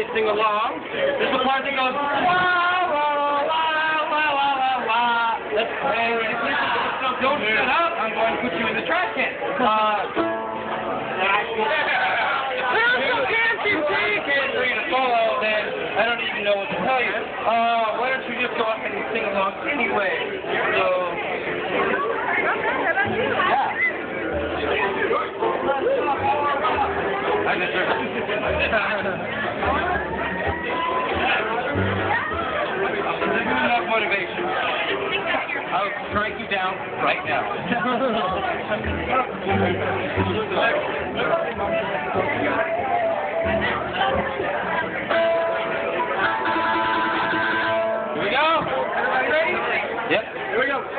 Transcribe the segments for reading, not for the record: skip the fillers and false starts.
sing along. There's the part that goes, wah, wah, wah, wah, wah, wah, wah. That's great. So don't shut up. I'm going to put you in the trash can. There's some dancing can't read a solo, then I don't even know what to tell you. Why don't you just go ahead and sing along anyway? So, yeah. I deserve it. Enough motivation. I'll strike you down right now. Here we go. Everybody ready? Yep. Here we go.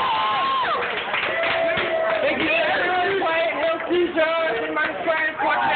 T-shirt and my friends watching